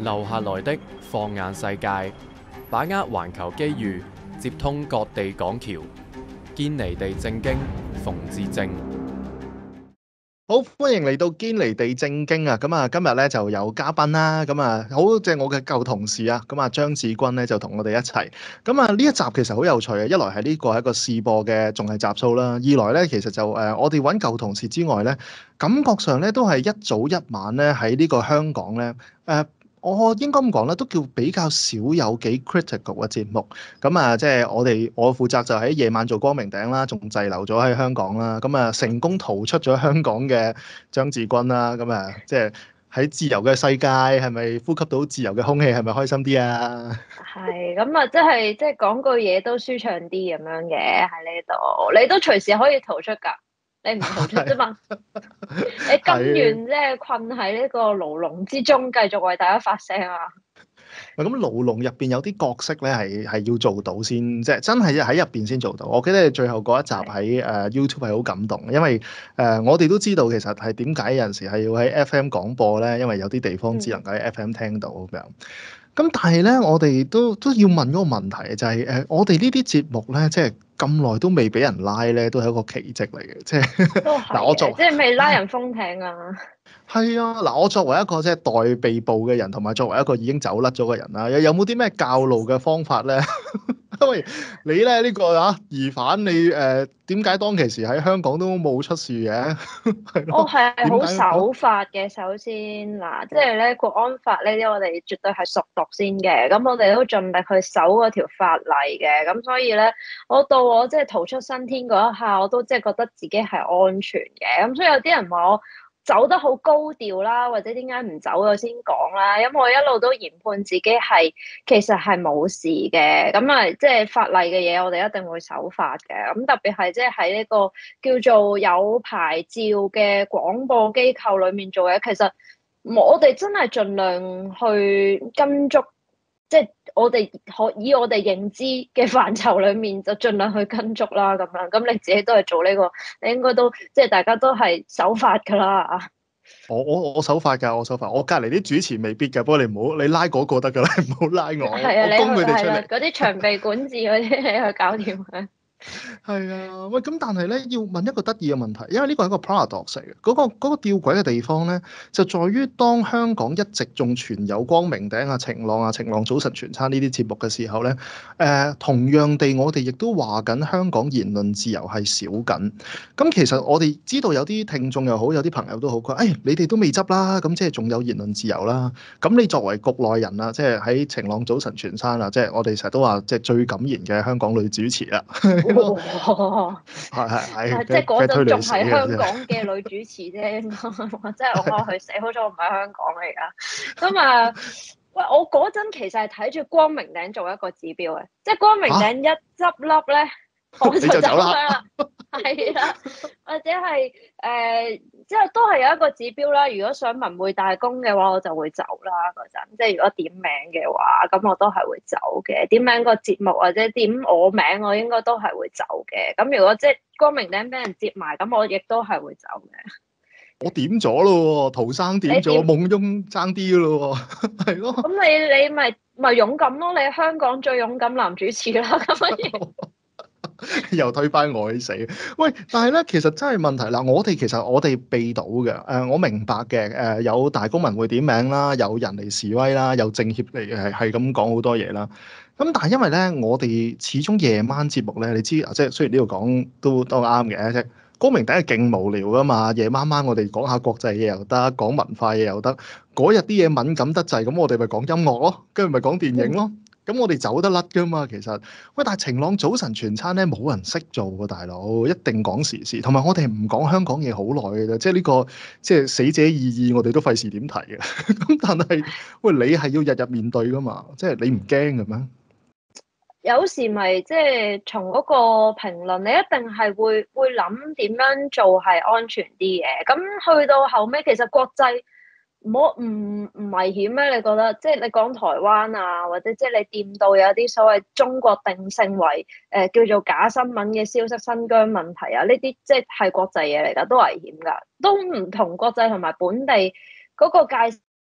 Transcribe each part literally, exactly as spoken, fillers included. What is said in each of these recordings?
留下來的放眼世界，把握環球機遇，接通各地港橋，堅尼地正經，馮智政。 好，歡迎嚟到堅尼地正經啊！咁啊，今日咧就有嘉賓啦，咁啊，好即係我嘅舊同事啊，咁啊張志軍咧就同我哋一齊。咁啊呢一集其實好有趣啊，一來係呢個係一個試播嘅仲係集數啦，二來咧其實就誒、呃、我哋揾舊同事之外咧，感覺上咧都係一早一晚咧喺呢個香港咧誒。呃我應該咁講啦，都叫比較少有幾 critical 嘅節目。咁啊，即係我哋我負責就喺夜晚做光明頂啦，仲滯留咗喺香港啦。咁啊，成功逃出咗香港嘅張志軍啦。咁啊，即係喺自由嘅世界，係咪呼吸到自由嘅空氣，係咪開心啲啊？ 係咁啊，即係即係講句嘢都舒暢啲咁樣嘅喺呢度，你都隨時可以逃出㗎，你唔逃出啫嘛。你甘願即係困喺呢個牢籠之中，繼續為大家發聲啊！ 咁牢籠入邊有啲角色咧，係係要做到先，即係真係喺入邊先做到。我記得你最後嗰一集喺誒、呃、YouTube 係好感動，因為誒、呃、我哋都知道其實係點解有陣時係要喺 F M 廣播咧，因為有啲地方只能夠喺 F M 聽到咁樣。咁但係咧，我哋都都要問嗰個問題，就係、是、誒、呃、我哋呢啲節目咧，即係咁耐都未俾人拉咧，都係一個奇蹟嚟嘅。即係都嗱，我作係，即係未拉人封艇啊！ 係啊，嗱，我作為一個即係待被捕嘅人，同埋作為一個已經走甩咗嘅人啦，有有冇啲咩教路嘅方法咧？因為你咧呢、呢個啊疑犯，你誒點解當其時喺香港都冇出事嘅？係咯， 我係好點解守法嘅，首先嗱，即係咧國安法呢啲，我哋絕對係熟讀先嘅。咁我哋都盡力去守嗰條法例嘅。咁所以咧，我到我即係逃出生天嗰一下，我都即係覺得自己係安全嘅。咁所以有啲人話我走得好高調啦，或者點解唔走我先講啦？因為我一路都研判自己係其實係冇事嘅，咁啊即係法例嘅嘢，我哋一定會守法嘅。咁特別係即係喺呢個叫做有牌照嘅廣播機構裏面做嘢，其實我哋真係盡量去跟足。即係我哋可以我哋認知嘅範疇裏面，就盡量去跟足啦咁樣。咁你自己都係做呢個，你應該都即係大家都係守法㗎啦。 我我我守法㗎，我守法。我隔離啲主持未必㗎，不過你唔好你拉嗰個得㗎啦，唔好拉我。 係啊， 我供你去佢哋出嚟。 係啦，嗰啲長臂管治嗰啲你去搞掂佢。 係啊，喂，咁但係咧要問一個得意嘅問題，因為呢個係一個 paradox 嚟嘅，嗰、個嗰、個吊詭嘅地方咧，就在於當香港一直仲存有光明頂啊、晴朗啊、晴朗早晨全餐呢啲節目嘅時候咧，誒、呃、同樣地，我哋亦都話緊香港言論自由係少緊。咁其實我哋知道有啲聽眾又好，有啲朋友都好，佢話：誒、哎、你哋都未執啦，咁即係仲有言論自由啦。咁你作為局內人啊，即係喺晴朗早晨全餐啊，即係我哋成日都話，即係最敢言嘅香港女主持啦。 哇！ 係係係， 即係嗰陣仲係係香港嘅女主持啫，應該話即係我我去死，好彩我唔係香港嚟㗎。咁啊，喂，我嗰陣其實係睇住光明頂做一個指標嘅，即係光明頂一執笠咧，我就走啦。係啦，或者係誒，即係都係有一個指標啦。如果想文匯大公嘅話，我就會走啦。嗰陣即係如果點名嘅話，咁我都係會走嘅。點名個節目或者點我名，我應該都係會走嘅。咁如果即係光明頂俾人接埋，咁我亦都係會走嘅。 我點咗咯喎，陶生點咗，夢翁爭啲咯喎，係咯。 咁你你咪咪勇敢咯，你係香港最勇敢男主持啦，咁樣。 又推翻我去死！喂，但係咧，其實真係問題啦。我哋其實我哋避到嘅，誒、呃，我明白嘅，誒、呃，有大公民會點名啦，有人嚟示威啦，有政協嚟係係咁講好多嘢啦。咁但係因為咧，我哋始終夜晚節目咧，你知啊，即係雖然呢度講都都啱嘅，即係光明頂係勁無聊噶嘛。夜晚晚我哋講下國際嘢又得，講文化嘢又得。嗰日啲嘢敏感得滯，咁我哋咪講音樂咯，跟住咪講電影咯。嗯咁我哋走得甩噶嘛，其實喂，但係晴朗早晨全餐咧冇人識做喎，大佬一定講時事，同埋我哋唔講香港嘢好耐嘅啫，即係呢個即係死者意義，我哋都費事點提嘅。咁但係喂，你係要日日面對噶嘛，即係你唔驚嘅咩？ 有時咪即係從嗰個評論，你一定係會會諗點樣做係安全啲嘅。咁去到後尾，其實國際。唔好唔唔危險咩？你覺得即係你講台灣啊，或者即係你掂到有啲所謂中國定性為誒、呃、叫做假新聞嘅消息、新疆問題啊，呢啲即係係國際嘢嚟㗎，都危險㗎，都唔同國際同埋本地嗰個界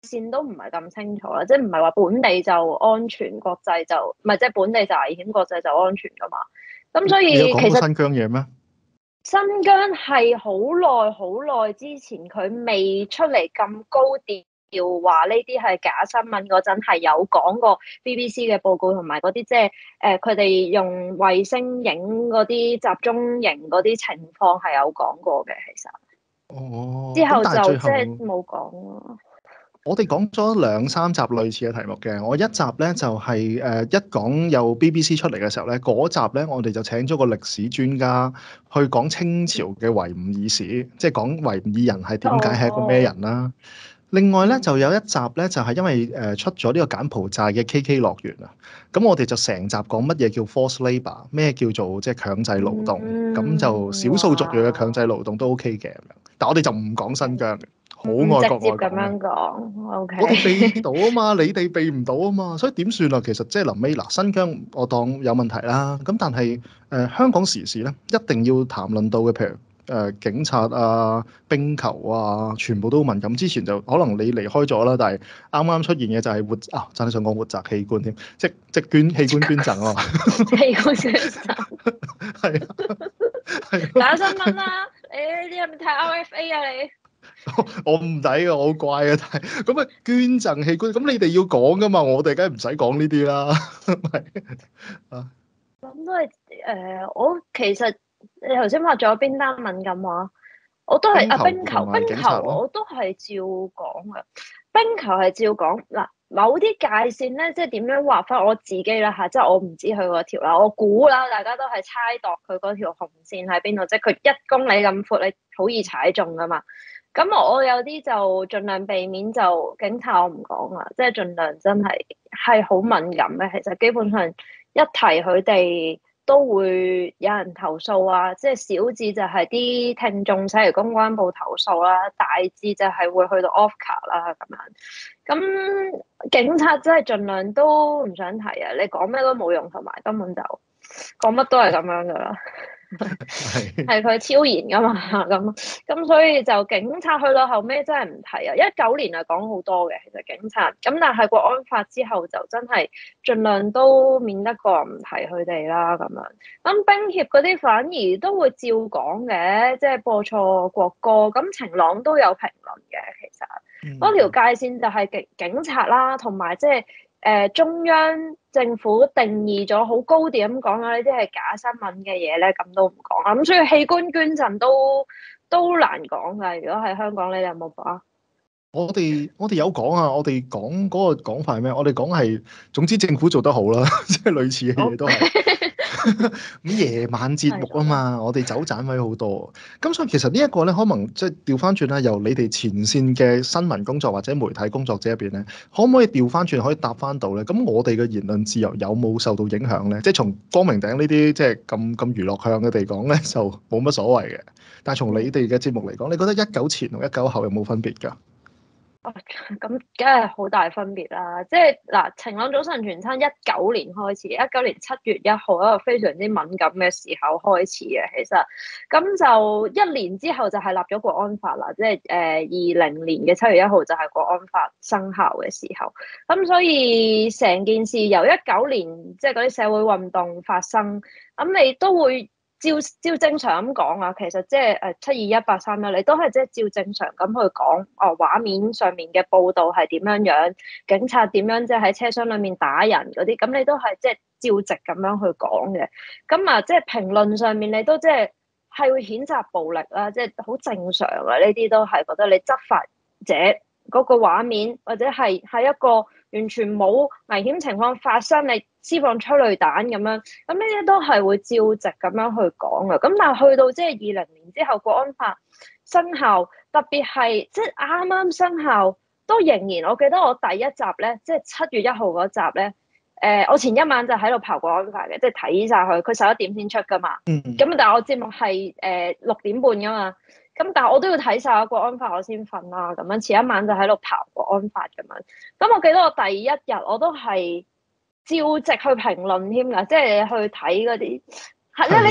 線都唔係咁清楚啦，即係唔係話本地就安全，國際就唔係即係本地就危險，國際就安全噶嘛。咁所你有以其實講過新疆嘢咩？ 新疆係好耐好耐之前佢未出嚟咁高調話呢啲係假新聞嗰陣，係有講過 B B C 嘅報告同埋嗰啲即係誒佢哋用衛星影嗰啲集中營嗰啲情況係有講過嘅，其實。 哦， 之後就咁但係最後即係冇講咯。 我哋講咗兩三集類似嘅題目嘅，我一集咧就係、誒、一講有 B B C 出嚟嘅時候咧，嗰集咧我哋就請咗個歷史專家去講清朝嘅維吾爾史，即係講維吾爾人係點解係一個咩人啦。另外咧就有一集咧就係、因為誒、出咗呢個柬埔寨嘅 K K 樂園啊，咁我哋就成集講乜嘢叫 forced labour，咩叫做即係強制勞動，咁、 嗯就少數族裔嘅強制勞動都 OK 嘅咁樣，但我哋就唔講新疆嘅，好愛國唔直接咁愛港嘅。 樣講，OK。 我哋避到啊嘛，你哋避唔到啊嘛，所以點算啊？其實即係臨尾嗱，新疆我當有問題啦。咁但係誒、呃、香港時事咧，一定要談論到嘅，譬如誒、呃、警察啊、冰球啊，全部都敏感。之前就可能你離開咗啦，但係啱啱出現嘅就係活啊，真係想講活摘器官添，即即捐器官捐贈啊嘛， 器官捐贈係啊，係啊。 假新聞啦！誒，你係咪睇 R F A 啊？你我唔抵嘅，我好乖嘅，但係咁啊捐贈器官，咁你哋要講噶嘛，我哋梗係唔使講呢啲啦，係啊。 咁都係誒，我其實你頭先話仲有邊單敏感話？我都係啊，冰球冰球同埋冰球警察咯我都係照講嘅，冰球係照講嗱。某啲界線咧，即係點樣劃翻我自己啦嚇，即係我唔知佢嗰條啦，我估啦，大家都係猜度佢嗰條紅線喺邊度，即係佢一公里咁闊，你好易踩中噶嘛。咁我有啲就盡量避免就警察我唔講啦，即係盡量真係係好敏感嘅。其實基本上一提佢哋都會有人投訴啊，即係小至就係啲聽眾寫嚟公關部投訴啦，大至就係會去到 off 卡啦咁樣。咁警察真係盡量都唔想提啊，你講咩都冇用，同埋根本就講乜都係咁樣噶啦。 係係佢超然噶嘛，咁咁所以就警察去到後尾真係唔提啊！一九年係講好多嘅，其實警察咁，但係國安法之後就真係盡量都免得過唔提佢哋啦咁樣。咁冰協嗰啲反而都會照講嘅，即係播錯國歌。咁晴朗都有評論嘅，其實嗰條界線就係警警察啦，同埋即係。誒、呃、中央政府定義咗好高調咁講啦，呢啲係假新聞嘅嘢咧，咁都唔講啦。咁所以器官捐贈都都難講㗎。如果喺香港，你哋有冇講啊？ 我哋我哋有講啊，我哋講嗰個講法係咩？我哋講係總之政府做得好啦，即係類似嘅嘢都係。咁夜晚節目啊嘛，我哋走盞位好多。咁所以其實呢一個咧，可能即係調翻轉啦，由你哋前線嘅新聞工作或者媒體工作者入邊咧，可唔可以調翻轉可以答翻到咧？咁我哋嘅言論自由有冇受到影響咧？即係從光明頂呢啲即係咁咁娛樂向嘅地講咧，就冇乜所謂嘅。但係從你哋嘅節目嚟講，你覺得一九前同一九後有冇分別㗎？ 咁梗係好大分別啦！即係嗱，晴朗早晨全餐一九年開始，一九年七月一號一個非常之敏感嘅時候開始嘅，其實咁就一年之後就係立咗國安法啦，即係誒二零年嘅七月一號就係國安法生效嘅時候，咁所以成件事由一九年即係嗰啲社會運動發生，咁你都會。照照正常咁講啊，其實即係誒七二一八三一，你都係即係照正常咁去講哦。畫面上面嘅報導係點樣樣，警察點樣即係喺車廂裡面打人嗰啲，咁你都係即係照直咁樣去講嘅。咁啊，即係評論上面你都即係係會譴責暴力啦，即係好正常啊。呢啲都係覺得你執法者嗰個畫面，或者係喺一個完全冇危險情況發生，你施放催淚彈咁樣，咁呢啲都係會照直咁樣去講嘅。咁但係去到即係二零年之後，國安法生效，特別係即係啱啱生效，都仍然我記得我第一集咧，即係七月一號嗰集咧，誒、呃、我前一晚就喺度刨國安法嘅，即係睇晒佢，佢十一點先出噶嘛。 嗯。 咁但係我節目係誒六點半噶嘛。咁但係我都要睇晒國安法我先瞓啦，咁樣前一晚就喺度刨國安法咁樣。咁我記得我第一日我都係照直去評論添㗎，即係去睇嗰啲係咧，你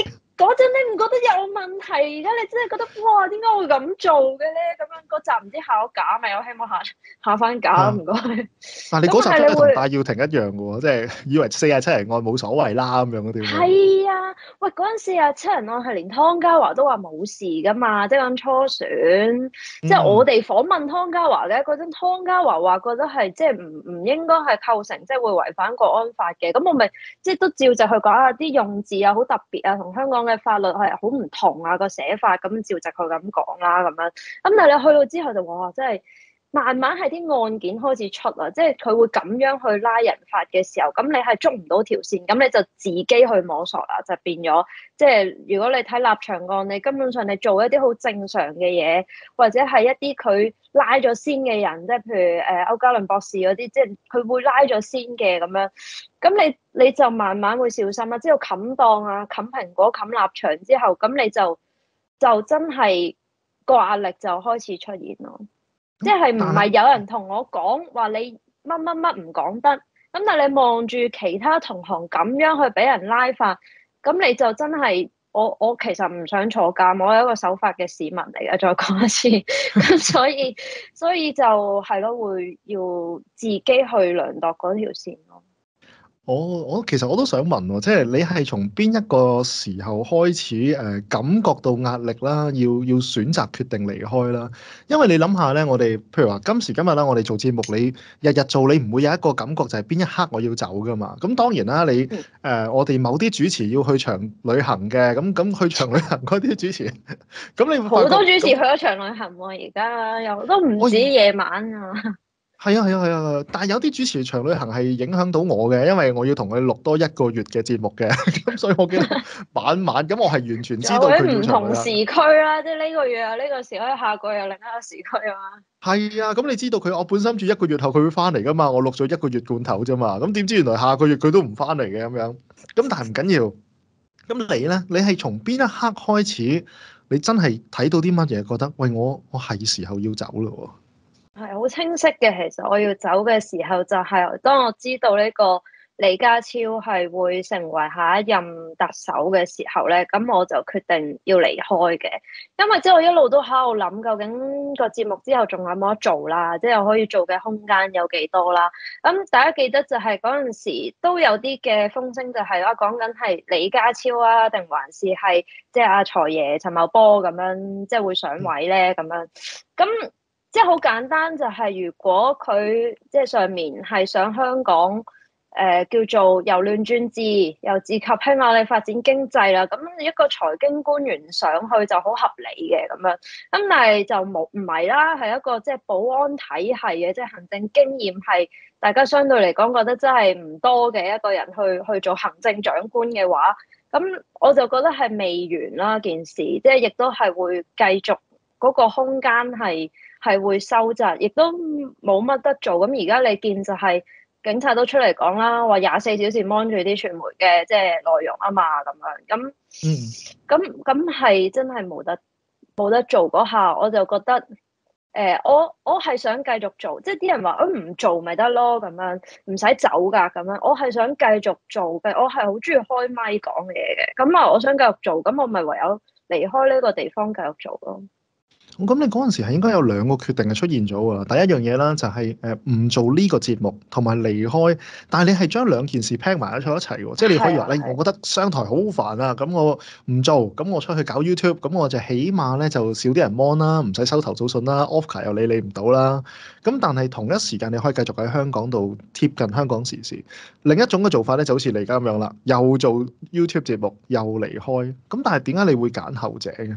嗰陣你唔覺得有問題？而家你真係覺得哇，點解會咁做嘅咧？咁樣嗰集唔知下咗架未？我希望下下翻架，唔該。 但係你嗰集咁係真係同你會戴耀廷一樣嘅喎，即係以為四廿七人案冇所謂啦咁樣嗰啲。 係啊，喂，嗰陣四廿七人案係連湯家驊都話冇事噶嘛，即係咁初選，即係我哋訪問湯家驊嘅嗰陣，湯家驊話覺得係即係唔唔應該係構成即係會違反國安法嘅，咁我咪即係都照就去講下啲用字啊好特別啊，同香港嘅法律係好唔同啊個寫法，咁照就佢咁講啦咁樣，咁但係你去到之後就哇真係。慢慢係啲案件開始出啦，即係佢會咁樣去拉人法嘅時候，咁你係捉唔到條線，咁你就自己去摸索啦，就變咗即係如果你睇立場案，你根本上你做一啲好正常嘅嘢，或者係一啲佢拉咗先嘅人，即係譬如誒歐嘉倫博士嗰啲，即係佢會拉咗先嘅咁樣，咁你你就慢慢會小心啦。之後冚檔啊、冚蘋果、冚立場之後，咁你就就真係個壓力就開始出現咯。即係唔係有人同我講話你乜乜乜唔講得，咁但係你望住其他同行咁樣去俾人拉法，咁你就真係我我其實唔想坐監，我係一個守法嘅市民嚟嘅，再講一次，咁所以所以就係咯，會要自己去量度嗰條線咯。 我我其實我都想問喎，即係你係從邊一個時候開始誒、呃、感覺到壓力啦，要要選擇決定離開啦？因為你諗下咧，我哋譬如話今時今日啦，我哋做節目，你日日做，你唔會有一個感覺就係邊一刻我要走噶嘛？咁當然啦，你誒、呃、我哋某啲主持要去長旅行嘅，咁咁去長旅行嗰啲主持，咁你會好多主持去咗長旅行喎，而家又都唔止夜晚啊。 係啊係啊係啊，但係有啲主持長旅行係影響到我嘅，因為我要同佢錄多一個月嘅節目嘅，咁所以我記得晚晚咁，我係完全知道佢要長旅行。唔同時區啦，即係呢個月有呢個時區，下個月有另一個時區啊嘛。係啊，咁你知道佢，我本身住一個月後佢會翻嚟噶嘛，我錄咗一個月罐頭啫嘛，咁點知原來下個月佢都唔翻嚟嘅咁樣，咁但係唔緊要。咁你咧，你係從邊一刻開始，你真係睇到啲乜嘢，覺得喂我我係時候要走咯？ 係好清晰嘅，其實我要走嘅時候就係當我知道呢個李家超係會成為下一任特首嘅時候咧，咁我就決定要離開嘅。因為即係我一路都喺度諗，究竟個節目之後仲有冇得做啦？即係我可以做嘅空間有幾多啦？咁大家記得就係嗰陣時都有啲嘅風聲，就係啦，講緊係李家超啊，定還是係即係阿財爺陳茂波咁樣，即係會上位咧咁樣咁。即係好簡單，就係如果佢即係上面係想香港誒、呃、叫做由亂轉治，由治及興我哋發展經濟啦，咁一個財經官員上去就好合理嘅咁樣。咁但係就冇唔係啦，係一個即係保安體系嘅，即係行政經驗係大家相對嚟講覺得真係唔多嘅一個人去去做行政長官嘅話，咁我就覺得係未完啦件事，即係亦都係會繼續嗰個空間係。係會收窄，亦都冇乜得做。咁而家你見就係警察都出嚟講啦，話廿四小時 mon 住啲傳媒嘅即係內容啊嘛，咁樣咁，咁咁係真係冇得冇得做嗰下，我就覺得誒、呃，我我係想繼續做，即係啲人話我唔做咪得咯，咁樣唔使走㗎，咁樣我係想繼續做嘅，我係好中意開咪講嘢嘅，咁啊，我想繼續做，咁我咪唯有離開呢個地方繼續做咯。 咁你嗰陣時係應該有兩個決定係出現咗喎。第一樣嘢啦，就係誒唔做呢個節目，同埋離開。但係你係將兩件事拼埋咗一齊喎，即係你可以話咧，我覺得商台好煩啊，咁我唔做，咁我出去搞 YouTube，咁我就起碼咧就少啲人 mon 啦，唔使收投訴信啦 Oscar 又理你唔到啦。咁但係同一時間你可以繼續喺香港度貼近香港時事。另一種嘅做法咧就好似你而家咁樣啦，又做 YouTube 節目，又離開。咁但係點解你會揀後者嘅？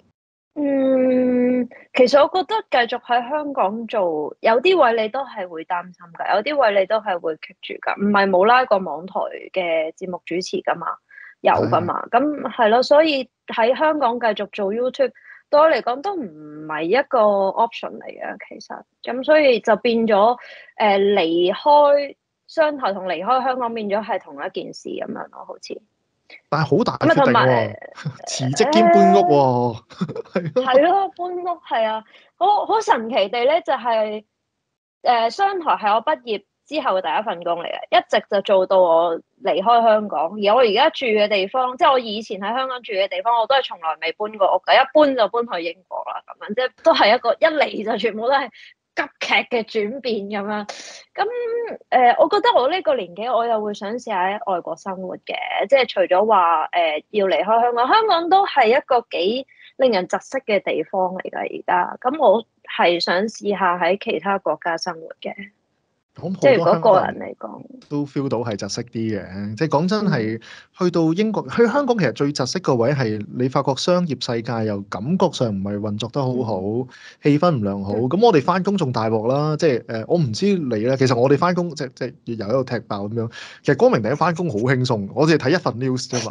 嗯，其實我覺得繼續喺香港做，有啲位你都係會擔心㗎，有啲位你都係會棘住㗎，唔係冇拉過網台嘅節目主持㗎嘛，有㗎嘛，咁係咯，所以喺香港繼續做 YouTube 對我嚟講都唔係一個 option 嚟嘅，其實，咁所以就變咗誒、呃、離開商台同離開香港變咗係同一件事咁樣咯，好似。 但係好大決定喎，辭職兼搬屋喎， 係咯，搬屋係啊，好好神奇地咧，就係誒商台係我畢業之後嘅第一份工嚟嘅，一直就做到我離開香港。而我而家住嘅地方，即係我以前喺香港住嘅地方，我都係從來未搬過屋嘅，一搬就搬去英國啦，咁樣即係都係一個一嚟就全部都係急劇嘅轉變咁樣。咁誒、呃，我覺得我呢個年紀，我又會想試下喺外國生活嘅，即係除咗話誒要離開香港，香港都係一個幾令人窒息嘅地方嚟㗎。而家咁我係想試下喺其他國家生活嘅。即係如果個人嚟講， 都 feel 到係窒息啲嘅。即係講真係，去到英國、去香港，其實最窒息個位係你發覺商業世界又感覺上唔係運作得好好，嗯、氣氛唔良好。咁、嗯、我哋翻工仲大鑊啦。即係誒，我唔知你咧。其實我哋翻工即即又喺度踢爆咁樣。其實光明頂翻工好輕鬆，我哋睇一份 news 啫嘛。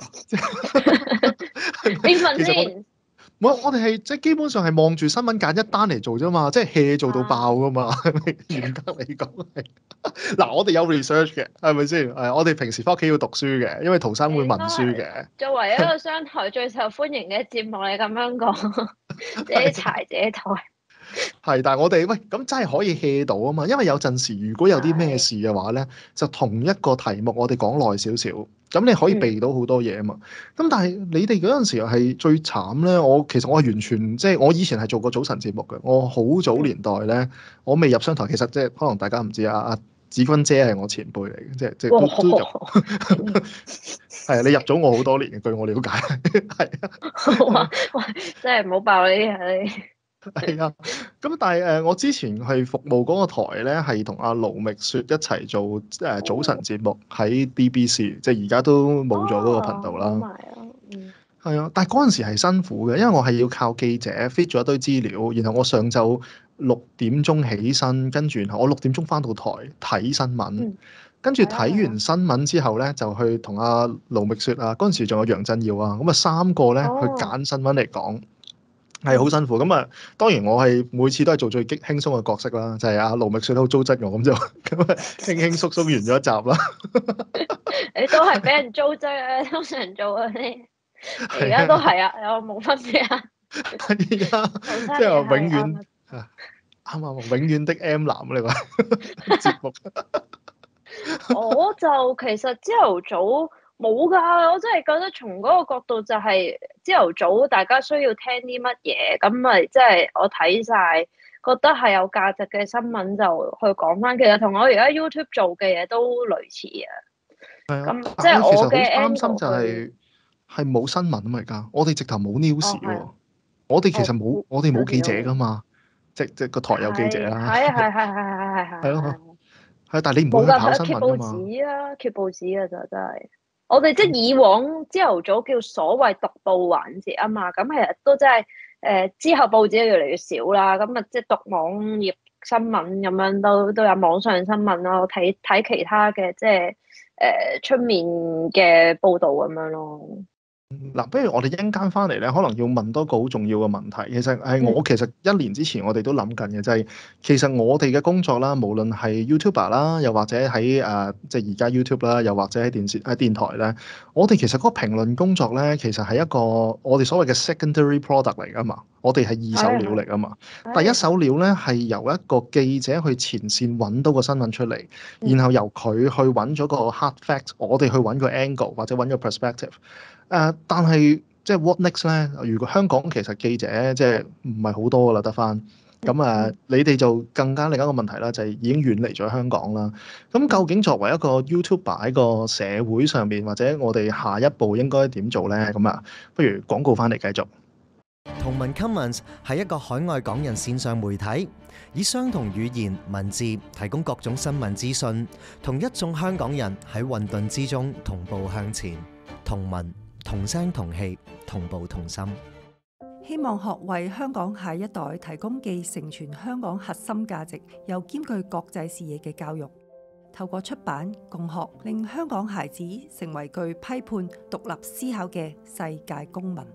邊份先？ 我我哋係即係基本上係望住新聞揀一單嚟做啫嘛，即係 hea 做到爆噶嘛。嚴格嚟講係，嗱我哋有 research 嘅，係咪先？誒，我哋平時翻屋企要讀書嘅，因為陶生會文書嘅。 作為一個商台最受歡迎嘅節目，你咁樣講，自己柴自己台。 係，但係我哋喂咁真係可以 hea 到啊嘛，因為有陣時如果有啲咩事嘅話咧，就同一個題目我哋講耐少少，咁你可以避到好多嘢啊嘛。咁、嗯、但係你哋嗰陣時係最慘咧，我其實我係完全即係我以前係做過早晨節目嘅，我好早年代咧，我未入商台，其實即係可能大家唔知啊，阿子君姐係我前輩嚟嘅，即係即係都都入係啊，你入咗我好多年嘅，據我了解係啊。 哇哇，真係唔好爆呢啲啊你。 係啊，咁但係誒，我之前係服務嗰個台咧，係同阿盧覓雪一齊做誒早晨節目喺 B B C，即係而家都冇咗嗰個頻道啦。係啊、哦，嗯、但係嗰陣時係辛苦嘅，因為我係要靠記者 fit 咗一堆資料，然後我上晝六點鐘起身，跟住然後我六點鐘翻到台睇新聞，嗯、跟住睇完新聞之後咧，就去同阿盧覓雪啊，嗰陣時仲有楊振耀啊，咁啊三個咧去揀新聞嚟講。係好辛苦咁啊！當然我係每次都係做最激輕鬆嘅角色啦，就係阿盧覓雪都糟質我咁就咁啊，輕輕鬆鬆完咗一集啦。 你都係俾人糟質啊，通常做嗰啲，而家都係啊，有冇分別啊？ 係啊，即係話永遠啊，啱啱永遠的 M 男你話節目。 我就其實朝頭早。冇㗎，我真係覺得從嗰個角度就係朝頭早大家需要聽啲乜嘢，咁咪即係我睇晒，覺得係有價值嘅新聞就去講翻。其實同我而家 YouTube 做嘅嘢都類似啊。係啊，咁即係我嘅擔心就係係冇新聞啊嘛而家，我哋直頭冇 news 喎。哦、我哋其實冇，哦、我哋冇記者㗎嘛，即即個台有記者啦。係係係係係係係。係咯，係，但係你唔會去跑新聞㗎嘛。揭報紙啊，揭報紙啊，就真係。我哋即係以往朝頭早叫所謂讀報環節啊嘛，咁其實都真係誒之後報紙越嚟越少啦，咁啊即係讀網頁新聞咁樣都都有網上新聞咯，睇睇其他嘅即係誒出面嘅報導咁樣咯。 嗱，不如我哋一陣間翻嚟咧，可能要問多個好重要嘅問題。其實係我其實一年之前我哋都諗緊嘅，就係、是、其實我哋嘅工作啦，無論係 YouTuber 啦，又或者喺誒即係而家 YouTube 啦，又或者喺電視喺電台咧，我哋其實嗰個評論工作咧，其實係一個我哋所謂嘅 secondary product 嚟噶嘛，我哋係二手料嚟噶嘛。第一手料咧係由一個記者去前線揾到個新聞出嚟，然後由佢去揾咗個 hard facts，我哋去揾個 angle 或者揾個 perspective。誒，uh, 但係即係 what next 咧？如果香港其實記者即係唔係好多噶啦，得翻咁誒，你哋就更加另一個問題啦，就係、是、已經遠離咗香港啦。咁究竟作為一個 YouTuber 喺個社會上面，或者我哋下一步應該點做咧？咁啊，不如廣告翻嚟繼續。 同文 Commons 係一個海外港人線上媒體，以相同語言文字提供各種新聞資訊，同一眾香港人喺混沌之中同步向前。同文。同聲同氣，同步同心。 希望學為香港下一代提供既承傳香港核心價值，又兼具國際視野嘅教育。透過出版共學，令香港孩子成為具批判、獨立思考嘅世界公民。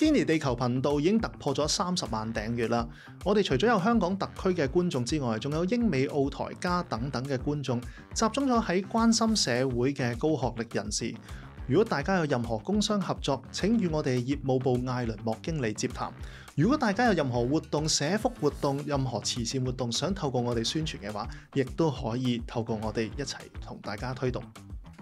堅尼地球頻道已經突破咗三十萬訂閱啦！我哋除咗有香港特區嘅觀眾之外，仲有英美澳台加等等嘅觀眾，集中咗喺關心社會嘅高學歷人士。如果大家有任何工商合作，請與我哋業務部艾倫莫經理接談。如果大家有任何活動、社福活動、任何慈善活動想透過我哋宣傳嘅話，亦都可以透過我哋一齊同大家推動。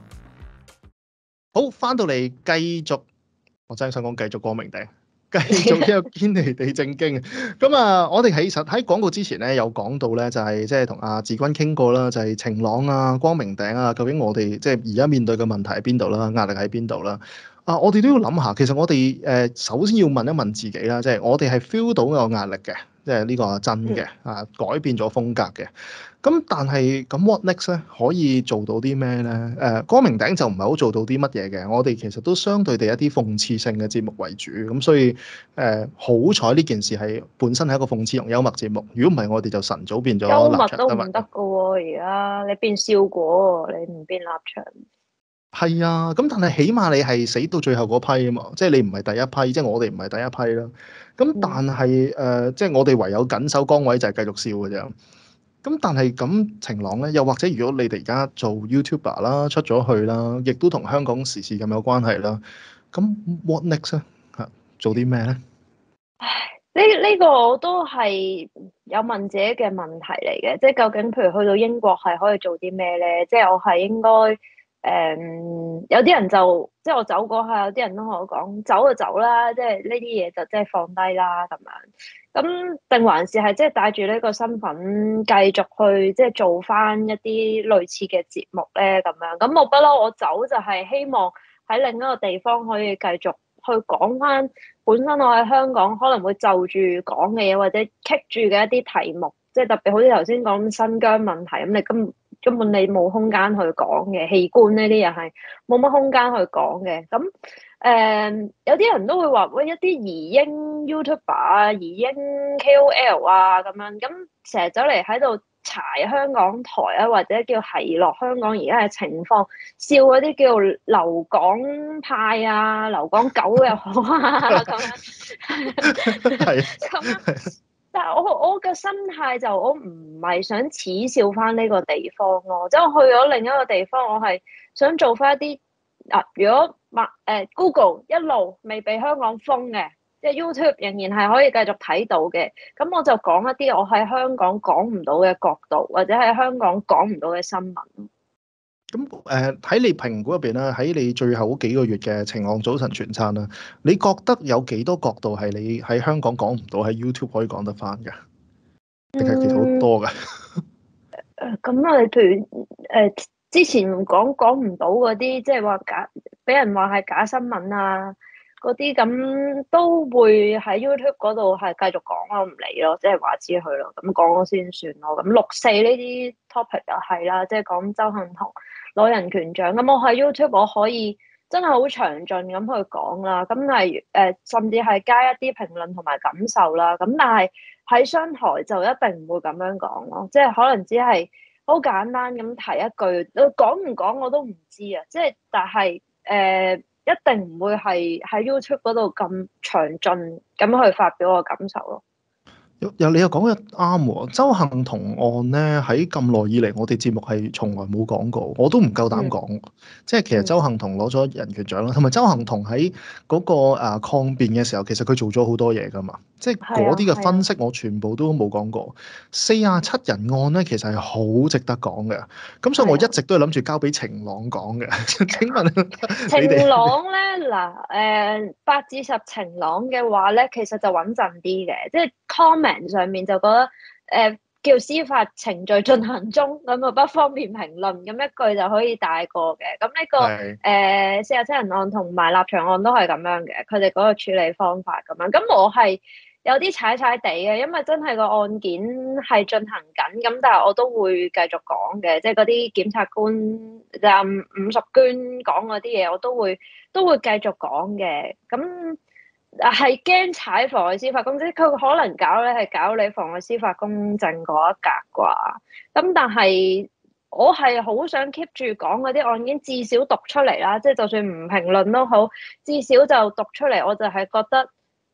好，翻到嚟繼續。我真係想講繼續光明頂，繼續呢個堅尼地正經。咁啊，我哋其實喺廣告之前咧，有講到咧，就係即係同阿志軍傾過啦，就係晴朗啊、光明頂啊，究竟我哋即係而家面對嘅問題喺邊度啦，壓力喺邊度啦？啊，我哋都要諗下，其實我哋誒首先要問一問自己啦，即係我哋係 feel 到有壓力嘅，即係呢個係真嘅啊，改變咗風格嘅。咁但係咁 what next 咧？可以做到啲咩咧？誒，光明頂就唔係好做到啲乜嘢嘅。我哋其實都相對地一啲諷刺性嘅節目為主，咁所以誒好彩呢件事係本身係一個諷刺同幽默節目。如果唔係，我哋就晨早變咗幽默立場都唔得㗎喎，而家你變笑果，你唔變立場。 係啊，咁但係起碼你係死到最後嗰批啊嘛，即係你唔係第一批，即係我哋唔係第一批啦。咁但係誒、呃，即係我哋唯有緊守崗位就係繼續笑嘅啫。咁但係咁晴朗咧，又或者如果你哋而家做 YouTuber 啦，出咗去啦，亦都同香港時事咁有關係啦。咁 what next 咧？嚇，做啲咩咧？ 呢呢、呢個我都係有問自己嘅問題嚟嘅，即係究竟譬如去到英國係可以做啲咩咧？即係我係應該誒、嗯，有啲人就即係我走嗰下，有啲人都同我講走就走啦，即係呢啲嘢就即係放低啦咁樣。咁定還是係即係帶住呢個身份繼續去即係做翻一啲類似嘅節目咧咁樣。咁我不嬲，我走就係希望喺另一個地方可以繼續去講翻本身我喺香港可能會就住講嘅嘢，或者棘住嘅一啲題目，即係特別好似頭先講新疆問題咁，你根根本你冇空間去講嘅器官呢啲又係冇乜空間去講嘅。咁誒、呃、有啲人都會話喂，一啲移英 YouTuber 啊、移英 K O L 啊咁樣，咁成日走嚟喺度柴香港台啊，或者叫奚落香港而家嘅情況，笑嗰啲叫留港派啊、留港狗又好啊咁樣，係咁。但係我我嘅心態就我唔係想恥笑翻呢個地方咯，即係我去咗另一個地方，我係想做翻一啲啊，如果麥誒、呃、Google 一路未俾香港封嘅，即係 YouTube 仍然係可以繼續睇到嘅，咁我就講一啲我喺香港講唔到嘅角度，或者喺香港講唔到嘅新聞。 咁誒喺你評估入邊啦，喺你最後幾個月嘅晴朗早晨全餐啦，你覺得有幾多角度係你喺香港講唔到，喺 YouTube 可以講得翻嘅？定係其實好多嘅？ 誒咁啊，譬如誒、呃、之前講講唔到嗰啲，即係話假俾人話係假新聞啊嗰啲，咁都會喺 YouTube 嗰度係繼續講咯，唔理咯，即係話知佢咯，咁講咗先算咯。咁六四呢啲 topic 又係啦，即係講鄒幸彤攞人權獎，咁我喺 YouTube 我可以真係好詳盡咁去講啦，咁係誒甚至係加一啲評論同埋感受啦，咁但係喺商台就一定唔會咁樣講咯，即係可能只係好簡單咁提一句，講唔講我都唔知啊，即係但係誒、呃、一定唔會係喺 YouTube 嗰度咁詳盡咁去發表我嘅感受咯。 又你又講得啱喎，鄒幸彤案咧喺咁耐以嚟，我哋節目係從來冇講過，我都唔夠膽講。嗯、即係其實鄒幸彤攞咗人權獎啦，同埋鄒幸彤喺嗰個誒抗辯嘅時候，其實佢做咗好多嘢㗎嘛。即係嗰啲嘅分析，我全部都冇講過。四十七人案咧，其實係好值得講嘅。咁所以我一直都係諗住交俾晴朗講嘅。請問晴朗咧嗱誒八至十晴朗嘅話咧，其實就穩陣啲嘅，即係 comment 上面就覺得誒、呃、叫司法程序進行中，咁啊不方便評論，咁一句就可以帶過嘅。咁呢、這個誒四十七人案同埋立場案都係咁樣嘅，佢哋嗰個處理方法咁樣。咁我係有啲踩踩地嘅，因為真係個案件係進行緊，咁但係我都會繼續講嘅，即係嗰啲檢察官就伍淑娟講嗰啲嘢，我都會都會繼續講嘅。咁係驚踩妨礙司法公正，佢可能搞咧係搞你妨礙司法公正嗰一格啩。咁但係我係好想 keep 住講嗰啲案件，至少讀出嚟啦，即係就算唔評論都好，至少就讀出嚟。我就係覺得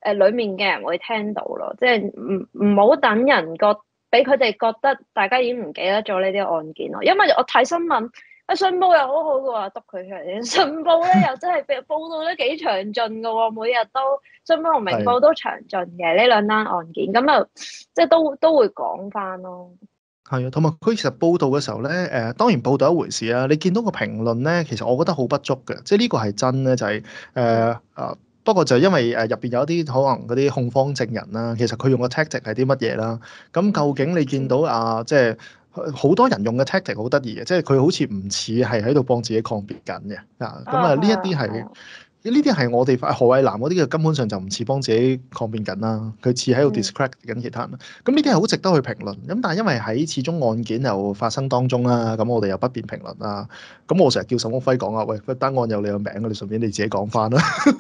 誒裡面嘅人會聽到咯，即係唔唔好等人覺俾佢哋覺得大家已經唔記得咗呢啲案件咯，因為我睇新聞。啊，信報又好好嘅喎，督佢出嚟。信報咧又真係報報道得幾詳盡嘅喎，每日都信報同明報都詳盡嘅呢兩單案件，咁啊即係都都會講翻咯。 係啊，同埋佢其實報道嘅時候咧，誒、呃、當然報道一回事啊，你見到個評論咧，其實我覺得好不足嘅，即係呢個係真咧，就係誒啊。不過就因為誒入邊有一啲可能嗰啲控方證人啦，其實佢用嘅 tactic 係啲乜嘢啦？咁究竟你見到啊，即係好多人用嘅 tactic 好得意嘅，即係佢好似唔似係喺度幫自己抗辯緊嘅啊。咁啊，呢一啲係呢啲係我哋何偉南嗰啲嘅根本上就唔似幫自己抗辯緊啦，佢似喺度 discredit 緊其他人。咁呢啲係好值得去評論。咁但係因為喺始終案件又發生當中啦，咁我哋又不便評論啦。咁我成日叫沈旭輝講啊，喂，個單案有你個名，你順便你自己講翻啦。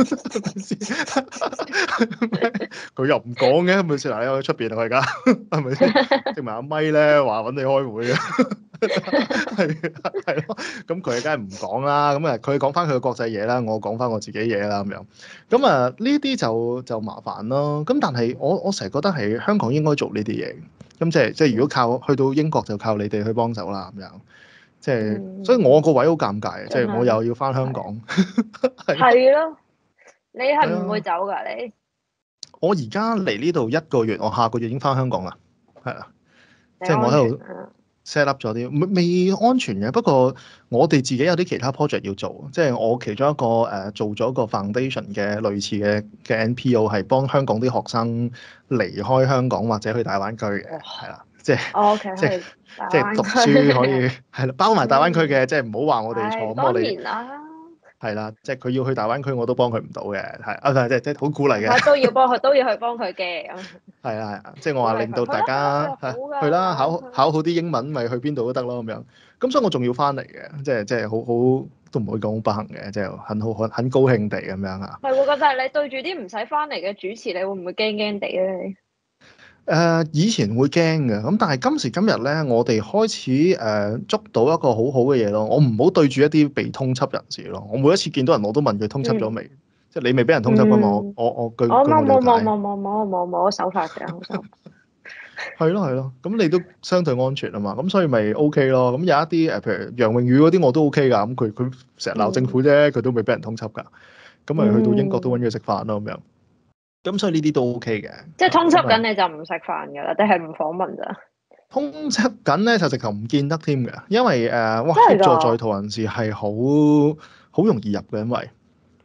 佢又唔講嘅，咪先嗱，你喺出邊啊，我而家係咪先？證埋阿咪咧話揾你開會嘅，係係咯。咁佢梗係唔講啦。咁啊，佢講翻佢嘅國際嘢啦，我講翻我自己嘢啦咁樣。咁啊，呢啲就就麻煩咯。咁但係我我成日覺得係香港應該做呢啲嘢。咁即係即係如果靠去到英國就靠你哋去幫手啦咁樣。即係，嗯、所以我個位好尷尬嘅，即係、嗯、我又要翻香港。 係咯，你係唔會走㗎你？ 我而家嚟呢度一個月，我下個月已經翻香港啦。係啊，即係我喺度 set up 咗啲未安全嘅。不過我哋自己有啲其他 project 要做，即係我其中一個誒、呃、做咗個 foundation 嘅類似嘅嘅 N P O 係幫香港啲學生離開香港或者去大灣區嘅，係啦。即係，okay, 即係即係讀書可以係啦，包埋大灣區嘅，即係唔好話我哋錯。咁我哋係啦，即係佢要去大灣區，我都幫佢唔到嘅，係啊，即係即係好鼓勵嘅。 都要幫佢，都要去幫佢嘅。 係啊係啊，即係我話令到大家去啦，考考好啲英文，咪去邊度都得咯咁樣。咁所以我仲要翻嚟嘅，即係即係好好都唔會講好不幸嘅，即係很好很很高興地咁樣啊。 係喎，但係你對住啲唔使翻嚟嘅主持，你會唔會驚驚地咧？ 誒、uh, 以前會驚嘅，咁但係今時今日咧，我哋開始誒、uh, 捉到一個好好嘅嘢咯。我唔好對住一啲被通緝人士咯。我每一次見到人，我都問佢通緝咗未？嗯、即係你未俾人通緝㗎嘛？我我我據據我了解。冇冇冇冇冇冇冇冇手法嘅，好手。 係咯係咯，咁你都相對安全啊嘛，咁所以咪 OK 咯。咁有一啲誒，譬如楊穎宇嗰啲我都 OK 㗎。咁佢佢成日鬧政府啫，佢、嗯、都未俾人通緝㗎。咁咪去到英國都揾佢食飯咯咁樣。咁所以呢啲都 OK 嘅， 即係通緝緊你就唔食飯㗎啦，定係唔訪問咋？ 通緝緊咧就直頭唔見得添嘅，因為誒、呃、哇協助在逃人士係好好容易入嘅，因為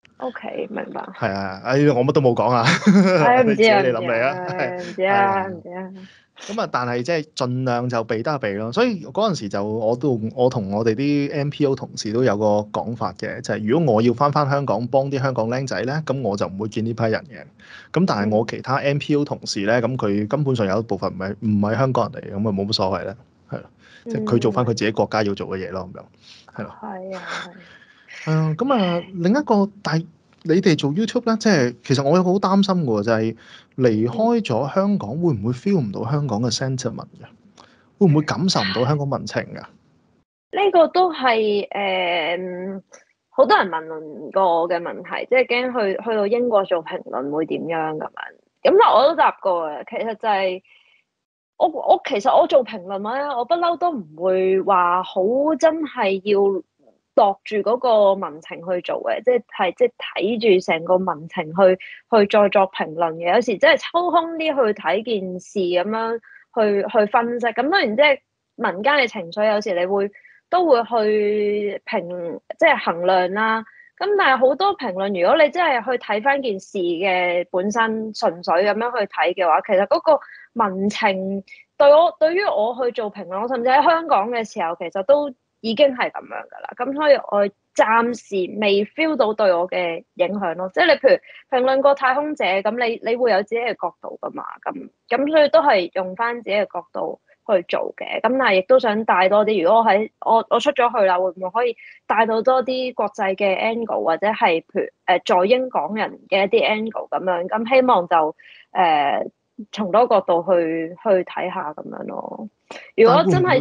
OK 明白。 係啊，哎我乜都冇講啊， 哎唔知啊， 你諗嚟啊， 唔知啊，唔知啊。 咁啊，但係即係盡量就避得避咯。所以嗰陣時就我都我同我哋啲 N P O 同事都有個講法嘅，就係、是、如果我要翻翻香港幫啲香港僆仔咧，咁我就唔會見呢批人嘅。咁但係我其他 N P O 同事咧，咁佢根本上有一部分唔係唔係香港人嚟嘅，咁啊冇乜所謂咧，係咯，即係佢做翻佢自己國家要做嘅嘢咯，咁樣係咯。 係啊， 係啊，咁啊另一個大。你哋做 YouTube 咧，即係其實我有好擔心嘅喎，就係、是、離開咗香港，會唔會 feel 唔到香港嘅 sentiment 嘅？會唔會感受唔到香港民情㗎？ 呢個都係誒好多人問論過嘅問題，即係驚去去到英國做評論會點樣咁樣。咁嗱，我都答過嘅，其實就係、是、我我其實我做評論咧，我不嬲都唔會話好真係要度住嗰個民情去做嘅，即係即係睇住成個民情去去再作評論嘅。有時即係抽空啲去睇件事咁樣去去分析。咁當然即係民間嘅情緒，有時你會都會去評即係衡量啦。咁但係好多評論，如果你真係去睇翻件事嘅本身，純粹咁樣去睇嘅話，其實嗰個民情對我對於我去做評論，甚至喺香港嘅時候，其實都已經係咁樣噶啦，咁所以我暫時未 feel 到對我嘅影響咯。即係你譬如評論過太空者，咁你你會有自己嘅角度噶嘛？咁咁所以都係用翻自己嘅角度去做嘅。咁但係亦都想帶多啲。如果我喺我我出咗去啦，會唔會可以帶到多啲國際嘅 angle，或者係譬如誒、呃、在英港人嘅一啲 angle 咁樣？咁希望就誒、呃、從多角度去去睇下咁樣咯。如果真係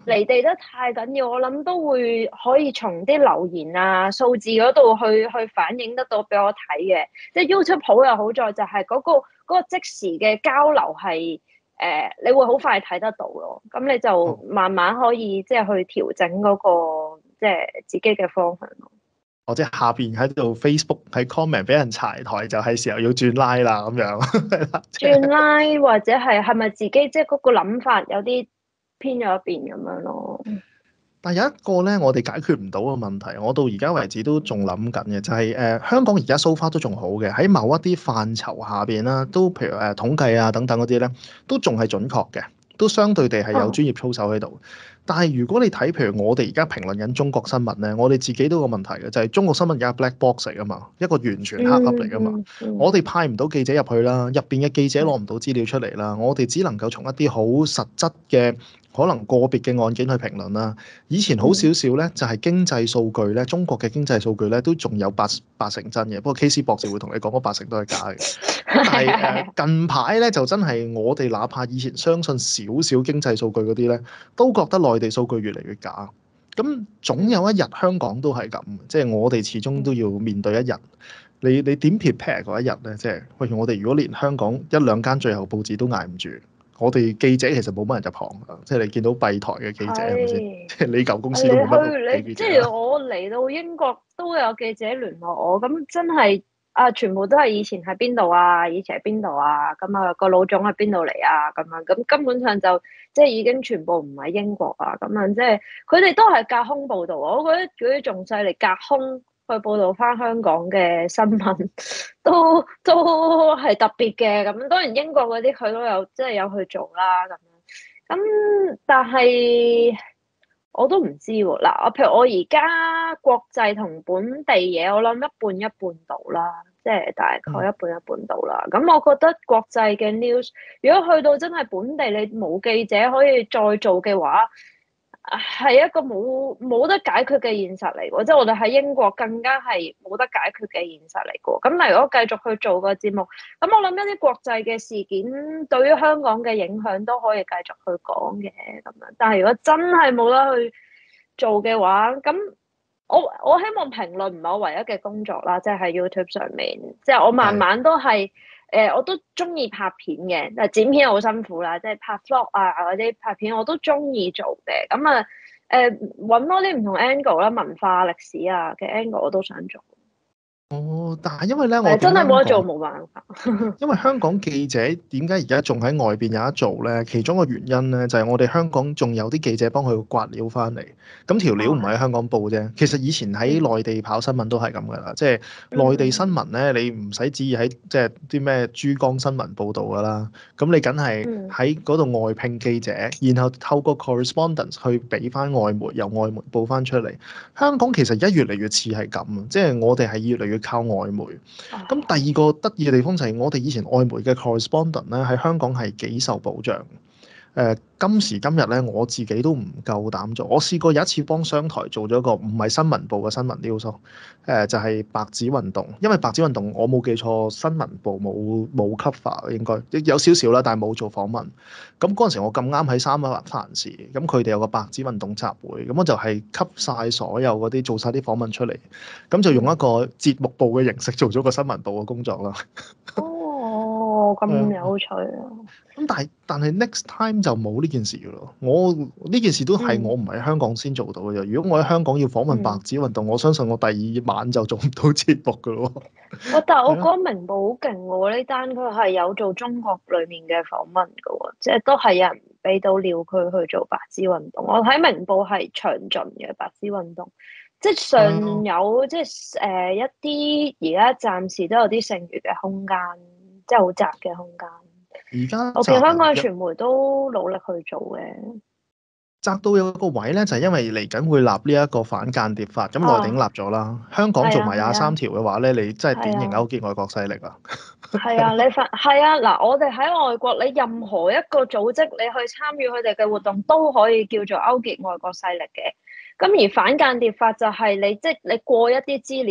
離地得太緊要，我諗都會可以從啲留言啊、數字嗰度去去反映得到俾我睇嘅。即係 YouTube 好又好在就係嗰個嗰個即時嘅交流係誒、呃，你會好快睇得到咯。咁你就慢慢可以即係去調整嗰個即係自己嘅方向咯。 或者下邊喺度 Facebook 喺 comment 俾人柴台，就係時候要轉 line 啦咁樣。 轉 line 或者係係咪自己即係嗰個諗法有啲偏咗一邊咁樣咯？ 但有一個咧，我哋解決唔到嘅問題，我到而家為止都仲諗緊嘅，就係、是、誒、呃、香港而家 so far 都仲好嘅，喺某一啲範疇下邊啦，都譬如誒、呃、統計啊等等嗰啲咧，都仲係準確嘅，都相對地係有專業操守喺度。但係如果你睇譬如我哋而家評論緊中國新聞咧，我哋自己都有個問題嘅，就係、是、中國新聞而家 black box 嚟噶嘛，一個完全黑盒嚟噶嘛， 嗯嗯、 我哋派唔到記者入去啦，入邊嘅記者攞唔到資料出嚟啦，我哋只能夠從一啲好實質嘅可能個別嘅案件去評論啦。以前好少少咧，就係經濟數據咧，中國嘅經濟數據咧都仲有八八成真嘅。不過 K C 博士會同你講嗰八成都係假嘅。咁但係誒近排咧就真係我哋哪怕以前相信少少經濟數據嗰啲咧，都覺得內地數據越嚟越假。咁總有一日香港都係咁，即係我哋始終都要面對一日。你你點 prepare 嗰一日咧？即係喂，我哋如果連香港一兩間最後報紙都捱唔住。我哋記者其實冇乜人入行㗎，即係你見到閉台嘅記者係咪先？即係你舊公司都冇乜記者。 即係我嚟到英國都有記者聯絡我，咁真係啊，全部都係以前喺邊度啊，以前喺邊度啊，咁啊個老總喺邊度嚟啊，咁樣咁根本上就即係已經全部唔喺英國啊，咁樣即係佢哋都係隔空報導，我覺得嗰啲仲犀利，隔空去報導翻香港嘅新聞，都都係特別嘅。咁當然英國嗰啲佢都有即係有去做啦，咁樣咁但係我都唔知喎。嗱，我譬如我而家國際同本地嘢，我諗一半一半到啦，即係大概一半一半到啦。咁、嗯、我覺得國際嘅 news 如果去到真係本地你冇記者可以再做嘅話，係一個冇冇得解決嘅現實嚟喎，即係我哋喺英國更加係冇得解決嘅現實嚟嘅。咁如果繼續去做個節目，咁我諗一啲國際嘅事件對於香港嘅影響都可以繼續去講嘅咁樣。但係如果真係冇得去做嘅話，咁我我希望評論唔係我唯一嘅工作啦，即係喺 YouTube 上面，即係我慢慢都係。誒、呃，我都中意拍片嘅，但係剪片好辛苦啦，即係拍 vlog 啊或者拍片我都中意做嘅。咁啊，誒、呃、揾多啲唔同 angle 啦，文化歷史啊嘅 angle 我都想做。 哦，但係因為咧，我真係冇得做，冇辦法。 因為香港記者點解而家仲喺外邊有得做咧？其中個原因咧，就係、是、我哋香港仲有啲記者幫佢刮料翻嚟。咁條料唔係喺香港報啫。其實以前喺內地跑新聞都係咁噶啦，即係內地新聞咧，你唔使旨意喺即係啲咩珠江新聞報導噶啦。咁你梗係喺嗰度外聘記者，然後透過 correspondence 去俾翻外媒，由外媒報翻出嚟。香港其實而家越嚟越似係咁，即係我哋係越嚟越靠外媒。咁第二個得意嘅地方就係我哋以前外媒嘅 correspondent 咧，喺香港係幾受保障。誒、呃、今時今日咧，我自己都唔夠膽做。我試過有一次幫商台做咗個唔係新聞部嘅新聞 news，誒、呃、就係、是、白紙運動。因為白紙運動我冇記錯，新聞部冇冇 cover 應該有少少啦，但係冇做訪問。咁嗰陣時我咁啱喺三一環時，咁佢哋有個白紙運動集會，咁我就係吸晒所有嗰啲做晒啲訪問出嚟，咁就用一個節目部嘅形式做咗個新聞部嘅工作啦。 哦，咁有趣啊！ 咁但係但係 next time 就冇呢件事嘅咯。我呢件事都係我唔喺香港先做到嘅啫。如果我喺香港要訪問白紙運動，嗯、我相信我第二晚就做唔到節目嘅咯。 我但係我覺得明報好勁喎，呢單佢係有做中國裡面嘅訪問嘅喎，即係都係有人俾到料佢去做白紙運動。我睇明報係詳盡嘅白紙運動，即係尚有、嗯、即係誒、呃、一啲而家暫時都有啲剩餘嘅空間，即係好窄嘅空間。 而家我見香港嘅傳媒都努力去做嘅， 窄到有個位咧，就係、是、因為嚟緊會立呢一個反間諜法，咁內地立咗啦，哦、香港做埋廿三條嘅話咧，啊、你真係典型勾結外國勢力啊！ 係啊，你反係啊嗱，我哋喺外國，你任何一個組織，你去參與佢哋嘅活動，都可以叫做勾結外國勢力嘅。咁而反間諜法就係你即係、就是、你過一啲資料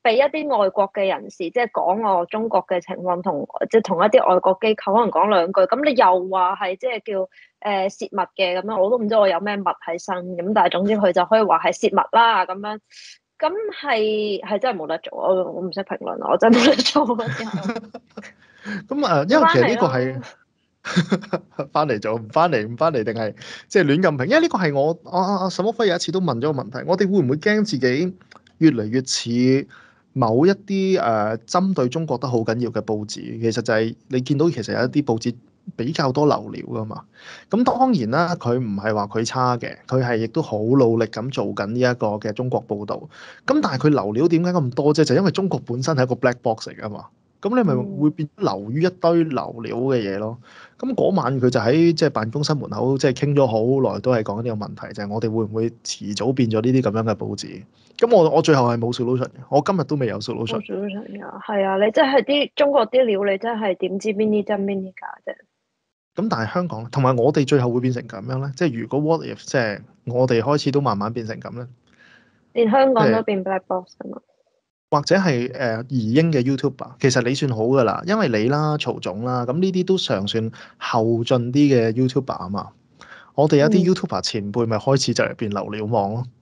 俾一啲外國嘅人士即係講我中國嘅情況，同即係同一啲外國機構可能講兩句，咁你又話係即係叫誒洩密嘅咁樣，我都唔知我有咩密喺身咁，但係總之佢就可以話係洩密啦咁樣。咁係係真係冇得做，我我唔識評論，我真係冇得做。 咁啊，因為其實呢個係翻嚟做，唔翻嚟唔翻嚟，定係即係亂咁評？因為呢個係我阿阿阿沈旭輝有一次都問咗個問題，我哋會唔會驚自己越嚟越似某一啲誒、呃、針對中國得好緊要嘅報紙？其實就係你見到其實有一啲報紙比較多流料㗎嘛。咁當然啦，佢唔係話佢差嘅，佢係亦都好努力咁做緊呢一個嘅中國報導。咁但係佢流料點解咁多啫？就因為中國本身係一個 black box 嚟㗎嘛。咁你咪會變流於一堆流料嘅嘢咯。咁嗰晚佢就喺即係辦公室門口即係傾咗好耐，都係講緊呢個問題，就係、是、我哋會唔會遲早變咗呢啲咁樣嘅報紙？咁我我最後係冇 solution 嘅，我今日都未有 solution。 冇 solution 㗎，係啊！你真係啲中國啲料，你真係點知邊啲真邊啲假啫？ 咁但係香港同埋我哋最後會變成咁樣咧？即係如果 what if 即係我哋開始都慢慢變成咁咧？ 連香港都變 black box 㗎嘛？ 或者係誒移英嘅 YouTuber，其實你算好㗎啦，因為你啦、曹總啦，咁呢啲都尚算後進啲嘅 YouTuber 啊嘛。我哋有啲 YouTuber 前輩咪開始就嚟變流料網咯。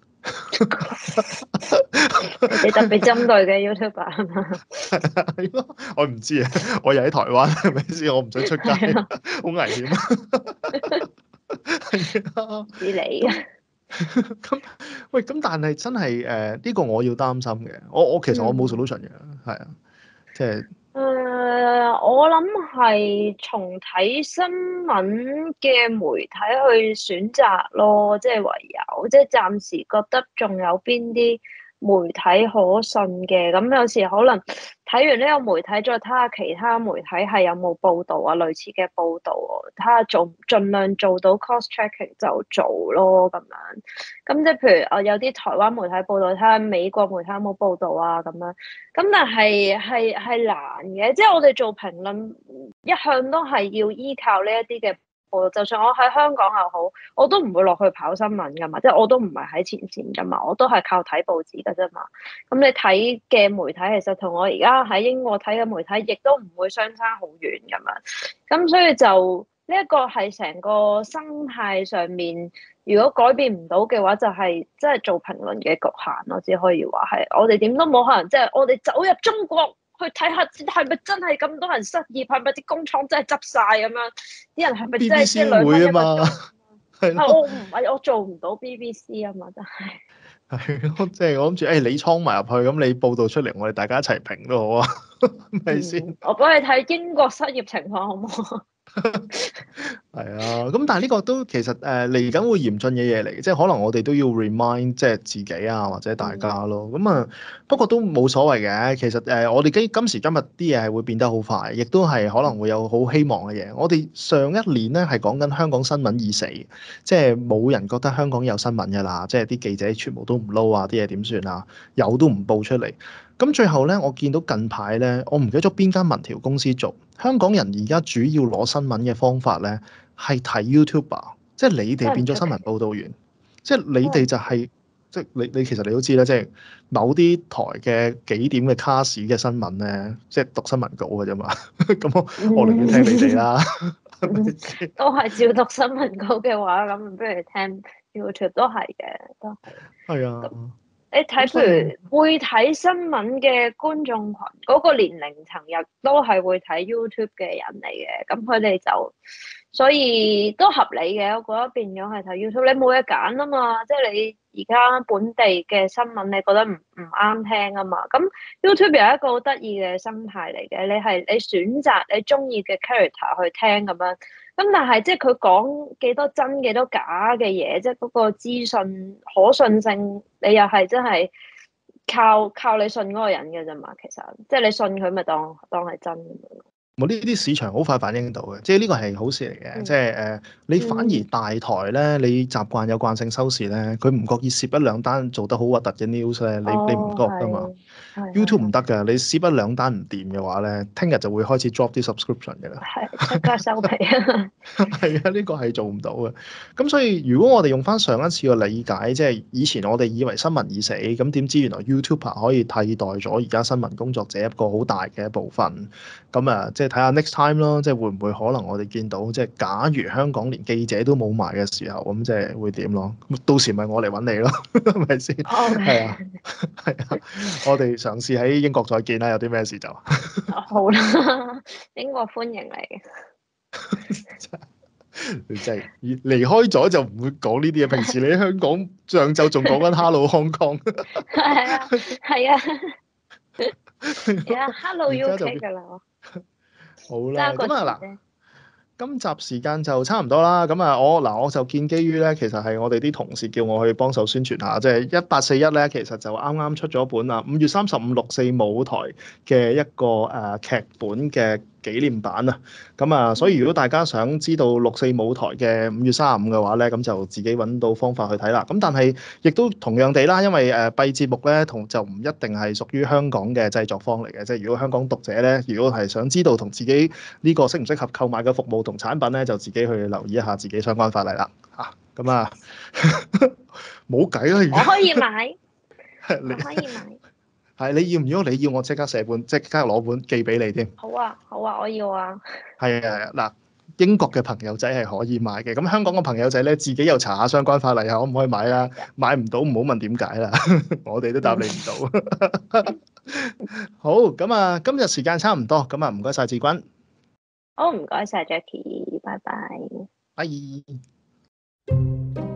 你特別針對嘅 YouTuber 係嘛？ 係咯，我唔知啊，我又喺台灣，係咪先？我唔想出街，好危險啊！係啊， 知你啊。 咁喂，咁但係真係誒呢個我要擔心嘅，我我其實我冇 solution 嘅，係啊，即係誒，我諗係從睇新聞嘅媒體去選擇咯，即係唯有，即係暫時覺得仲有邊啲媒體可信嘅，咁有時可能睇完呢個媒體，再睇下其他媒體係有冇報導啊，類似嘅報導喎，睇下做盡量做到 cross checking 就做咯咁樣。咁即係譬如啊，有啲台灣媒體報導，睇下美國媒體有冇報導啊咁樣。咁但係係係難嘅，即係我哋做評論一向都係要依靠呢一啲嘅。就算我喺香港又好，我都唔會落去跑新聞噶嘛，即係我都唔係喺前線噶嘛，我都係靠睇報紙噶啫嘛。咁你睇嘅媒體其實同我而家喺英國睇嘅媒體，亦都唔會相差好遠噶嘛。咁所以就呢一個係成個生態上面，如果改變唔到嘅話，就係即係做評論嘅局限咯。只可以話係我哋點都冇可能，即係我哋走入中國。去睇下係咪真係咁多人失業，係咪啲工廠真係執晒咁樣？啲人係咪真係即係兩蚊一個鐘？係咯，我唔係我做唔到 B B C 啊嘛，真係。 係咯，即係我諗住，誒你倉埋入去，咁你報道出嚟，我哋大家一齊評都好啊，係咪先？ 我幫你睇英國失業情況好唔好？ 係啊，咁但係呢個都其實誒嚟緊會嚴峻嘅嘢嚟，即係可能我哋都要 remind 即係自己啊或者大家咯。咁啊、嗯、不過都冇所謂嘅，其實誒、呃、我哋今今時今日啲嘢係會變得好快，亦都係可能會有好希望嘅嘢。我哋上一年咧係講緊香港新聞已死，即係冇人覺得香港有新聞㗎啦，即係啲記者全部都唔撈啊，啲嘢點算啊？有都唔報出嚟。咁最後咧，我見到近排咧，我唔記得咗邊間民調公司做。香港人而家主要攞新聞嘅方法咧，係睇 YouTuber，即係你哋變咗新聞報導員，即係你哋就係、是，即係你你其實你都知啦，即係某啲台嘅幾點嘅卡士嘅新聞咧，即係讀新聞稿嘅啫嘛。咁我我寧願聽你哋啦。 都係照讀新聞稿嘅話，咁不如聽 YouTube 都係嘅，都係。係啊。 你睇譬如會睇新聞嘅觀眾群，嗰、那個年齡層亦都係會睇 YouTube 嘅人嚟嘅，咁佢哋就所以都合理嘅。我覺得變咗係睇 YouTube，你冇嘢揀啊嘛，即係你而家本地嘅新聞，你覺得唔唔啱聽啊嘛，咁 YouTube 有一個好得意嘅生態嚟嘅，你係你選擇你中意嘅 character 去聽咁樣。咁但係即係佢講幾多真幾多假嘅嘢，即係嗰個資訊可信性，你又係真係靠靠你信嗰個人嘅啫嘛。其實即係你信佢咪當當係真咁樣。 冇呢啲市場好快反應到嘅，即係呢個係好事嚟嘅。 嗯即係誒，你反而大台咧，你習慣有慣性收視咧，佢唔覺意攝一兩單做得好核突嘅 news 咧，你你唔覺噶嘛哦係係 ？YouTube 唔得㗎，你攝一兩單唔掂嘅話咧，聽日就會開始 drop 啲 subscription 嘅啦。 係即刻收皮啊！ 係啊，呢個係做唔到嘅。咁所以如果我哋用翻上一次嘅理解，即係以前我哋以為新聞已死，咁點知原來 YouTuber 可以替代咗而家新聞工作者一個好大嘅一部分。咁啊，即係睇下 next time 咯，即係會唔會可能我哋見到，即係假如香港連記者都冇埋嘅時候，咁即係會點咯？到時咪我嚟揾你咯，係咪先？係啊，係啊，我哋嘗試喺英國再見啦。有啲咩事就好啦，英國歡迎你。 你真係離開咗就唔會講呢啲嘢。平時你喺香港上晝仲講緊 Hello Hong Kong。 係啊，係啊。係啊，Hello 而 U 家就 K 㗎啦。 好啦， 爭個咁啊嗱。 字啫今集時間就差唔多啦，咁啊，我嗱我就建基於咧，其實係我哋啲同事叫我去幫手宣傳下，即係一八四一咧，其實就啱啱出咗本啊，五月三十五六四舞台嘅一個誒、呃、劇本嘅紀念版啊，咁啊，所以如果大家想知道六四舞台嘅五月三十五嘅話咧，咁就自己揾到方法去睇啦。咁但係亦都同樣地啦，因為誒閉節目咧同就唔一定係屬於香港嘅製作方嚟嘅，即係如果香港讀者咧，如果係想知道同自己呢個適唔適合購買嘅服務同產品咧，就自己去留意一下自己相關法例啦。嚇，咁啊，冇計啦，而家我可以買，我你可以買。 係你要唔要？你要我即刻寫本，即刻攞本寄俾你添。 好啊，好啊，我要啊。 係啊，嗱，英國嘅朋友仔係可以買嘅，咁香港嘅朋友仔咧，自己又查下相關法例啊，可唔可以買啦？買唔到唔好問點解啦，我哋都答你唔到。好，咁啊，今日時間差唔多，咁啊，唔該晒志君， 好，唔該晒 Jackie，拜拜。 拜。